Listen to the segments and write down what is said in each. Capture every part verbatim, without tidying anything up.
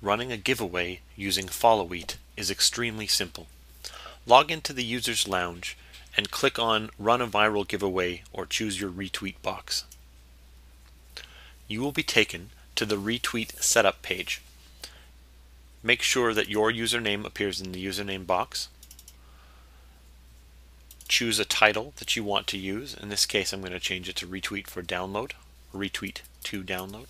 running a giveaway using Followit is extremely simple. Log into the Users Lounge and click on Run a Viral Giveaway or choose your retweet box. You will be taken to the retweet setup page. Make sure that your username appears in the username box. Choose a title that you want to use. In this case, I'm going to change it to retweet for download, retweet to download.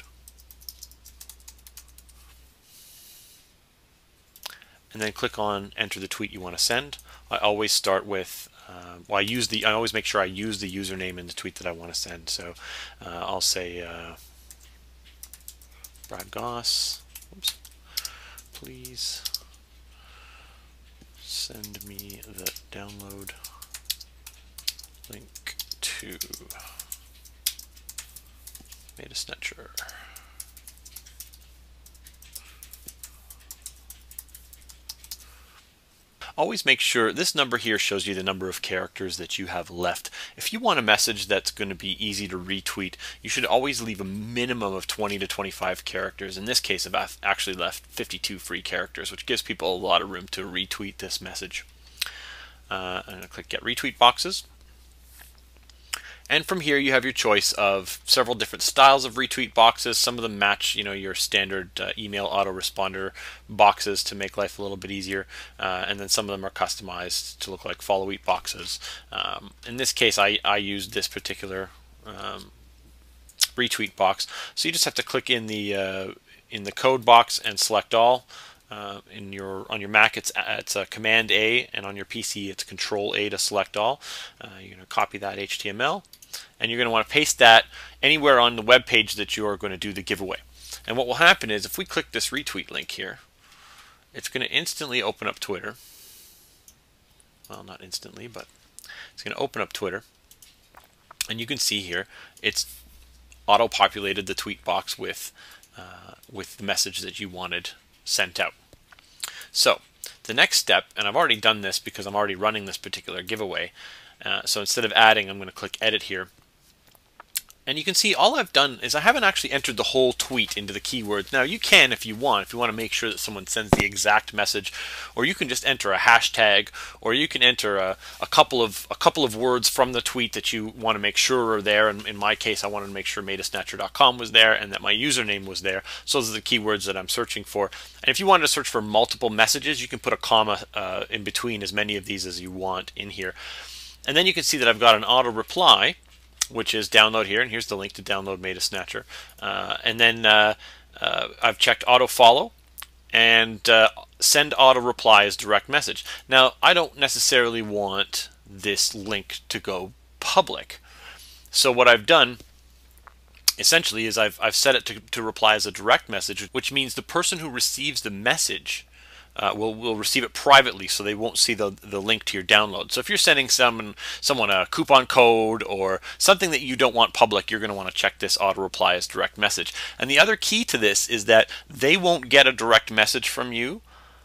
And then click on enter the tweet you want to send. I always start with, uh, well, I use the, I always make sure I use the username in the tweet that I want to send. So uh, I'll say uh, Brad Goss, oops, please send me the download link to MetaSnatcher. Always make sure, this number here shows you the number of characters that you have left. If you want a message that's going to be easy to retweet, you should always leave a minimum of twenty to twenty-five characters. In this case, I've actually left fifty-two free characters, which gives people a lot of room to retweet this message. Uh, I'm going to click Get Retweet Boxes. And from here you have your choice of several different styles of retweet boxes. Some of them match, you know, your standard uh, email autoresponder boxes to make life a little bit easier, uh, and then some of them are customized to look like Followit boxes. Um, in this case, I, I used this particular um, retweet box. So you just have to click in the uh, in the code box and select all. Uh, in your on your Mac, it's it's uh, Command A, and on your P C, it's Control A to select all. Uh, you're going to copy that H T M L, and you're going to want to paste that anywhere on the web page that you are going to do the giveaway. And what will happen is, if we click this retweet link here, it's going to instantly open up Twitter. Well, not instantly, but it's going to open up Twitter, and you can see here it's auto-populated the tweet box with uh, with the message that you wanted sent out. So the next step, and I've already done this because I'm already running this particular giveaway, uh, so instead of adding, I'm going to click edit here, and you can see all I've done is I haven't actually entered the whole tweet into the keywords. Now you can if you want, if you want to make sure that someone sends the exact message, or you can just enter a hashtag, or you can enter a, a couple of a couple of words from the tweet that you want to make sure are there. And in my case, I wanted to make sure metasnatcher dot com was there and that my username was there. So those are the keywords that I'm searching for. And if you wanted to search for multiple messages, you can put a comma uh, in between as many of these as you want in here. And then you can see that I've got an auto reply, which is download here, and here's the link to download MetaSnatcher. Uh, and then uh, uh, I've checked auto follow and uh, send auto reply as direct message. Now I don't necessarily want this link to go public, so what I've done essentially is I've, I've set it to, to reply as a direct message, which means the person who receives the message Uh, will will receive it privately, so they won't see the the link to your download. So if you're sending someone someone a coupon code or something that you don't want public, you're going to want to check this auto reply as direct message. And the other key to this is that they won't get a direct message from you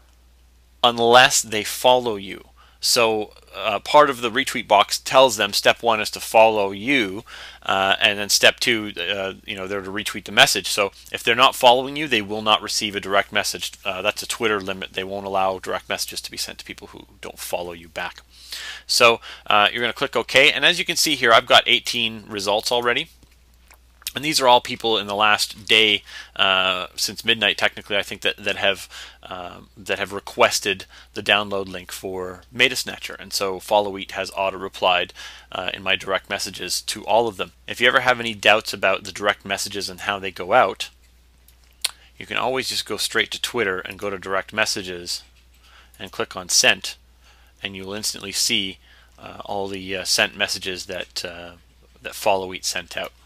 unless they follow you. So uh, part of the retweet box tells them step one is to follow you, uh, and then step two, uh, you know, they're to retweet the message. So if they're not following you, they will not receive a direct message. Uh, that's a Twitter limit. They won't allow direct messages to be sent to people who don't follow you back. So uh, you're going to click OK, and as you can see here, I've got eighteen results already. And these are all people in the last day, uh, since midnight, technically, I think, that that have uh, that have requested the download link for MetaSnatcher. And so Followit has auto replied uh, in my direct messages to all of them. If you ever have any doubts about the direct messages and how they go out, you can always just go straight to Twitter and go to direct messages and click on sent, and you'll instantly see uh, all the uh, sent messages that uh, that Followit sent out.